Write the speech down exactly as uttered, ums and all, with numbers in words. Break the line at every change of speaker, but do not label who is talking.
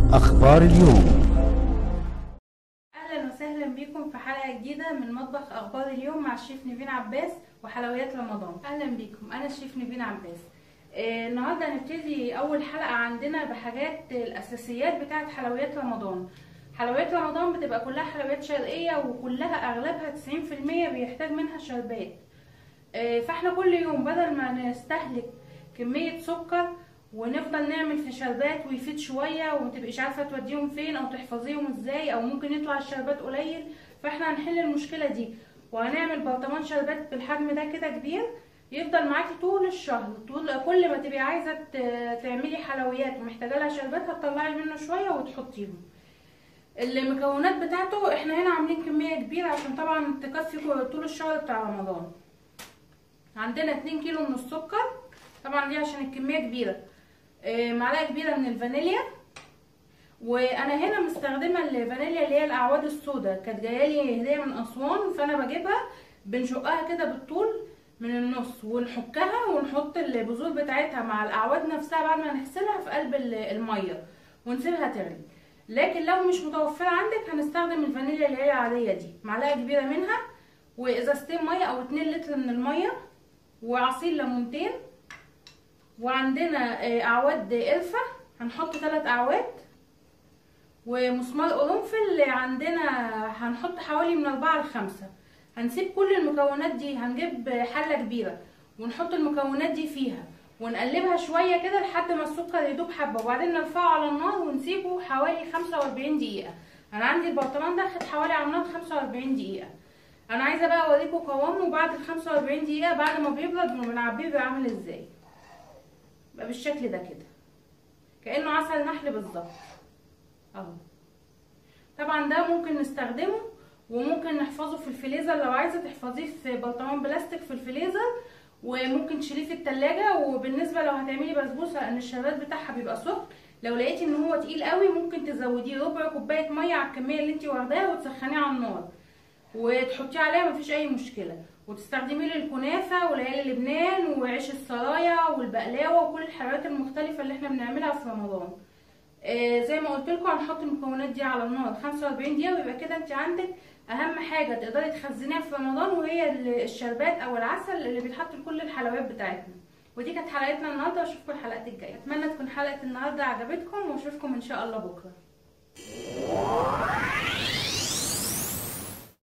أخبار اليوم.
اهلا وسهلا بيكم في حلقه جديده من مطبخ اخبار اليوم مع الشيف نيفين عباس وحلويات رمضان. اهلا بيكم، انا الشيف نيفين عباس. آه النهارده هنبتدي اول حلقه عندنا بحاجات الاساسيات بتاعه حلويات رمضان. حلويات رمضان بتبقى كلها حلويات شرقيه وكلها اغلبها تسعين في المية بيحتاج منها شربات. آه فاحنا كل يوم بدل ما نستهلك كميه سكر ونفضل نعمل في شربات ويفيد شويه ومتبقيش عارفه توديهم فين او تحفظيهم ازاي او ممكن يطلع الشربات قليل، فاحنا هنحل المشكله دي وهنعمل برطمان شربات بالحجم ده كده كبير يفضل معاكي طول الشهر. طول كل ما تبقي عايزه تعملي حلويات ومحتاجه لها شربات هتطلعي منه شويه وتحطيهم. المكونات بتاعته احنا هنا عاملين كميه كبيره عشان طبعا تكفي طول الشهر بتاع رمضان. عندنا اتنين كيلو من السكر، طبعا دي عشان الكميه كبيره. معلقه كبيره من الفانيليا، وانا هنا مستخدمه الفانيليا اللي هي الاعواد السوداء، كانت جايه لي هديه من اسوان فانا بجيبها. بنشقها كده بالطول من النص ونحكها ونحط البذور بتاعتها مع الاعواد نفسها بعد ما نغسلها في قلب الميه ونسيبها تغلي. لكن لو مش متوفره عندك هنستخدم الفانيليا اللي هي العاديه دي، معلقه كبيره منها وازازتين ميه او اتنين لتر من الميه وعصير ليمونتين. وعندنا اعواد قرفه هنحط ثلاث اعواد، ومسمار قرنفل عندنا هنحط حوالي من اربعة لخمسة. هنسيب كل المكونات دي، هنجيب حله كبيره ونحط المكونات دي فيها ونقلبها شويه كده لحد ما السكر يدوب حبه، وبعدين نرفعه على النار ونسيبه حوالي خمسة واربعين دقيقه. انا عندي البرطمان ده خد حوالي على النار خمسة واربعين دقيقه. انا عايزه بقى اوريكم قوامه بعد ال خمسة واربعين دقيقه بعد ما بيبرد وبنعبيه بيبقى عامل ازاي. بقى بالشكل ده كده كأنه عسل نحل بالظبط اهو. طبعا ده ممكن نستخدمه وممكن نحفظه في الفريزر لو عايزه تحفظيه في برطمان بلاستيك في الفريزر، وممكن تشيليه في التلاجة. وبالنسبه لو هتعملي بسبوسه لان الشربات بتاعها بيبقى سخن، لو لقيتي ان هو تقيل قوي ممكن تزوديه ربع كوبايه ميه على الكميه اللي انت واخداها وتسخنيه على النار وتحطيه عليها مفيش اي مشكله، وتستخدميه للكنافه وليالي لبنان وعيش السرايا والبقلاوه وكل الحلويات المختلفه اللي احنا بنعملها في رمضان. آه زي ما قلت لكم هنحط المكونات دي على النار خمسة واربعين دقيقه، ويبقى كده انت عندك اهم حاجه تقدري تخزنيها في رمضان وهي الشربات او العسل اللي بيتحط لكل الحلويات بتاعتنا. ودي كانت حلقتنا النهارده، واشوفكم الحلقات الجايه. اتمنى تكون حلقه النهارده عجبتكم واشوفكم ان شاء الله بكره.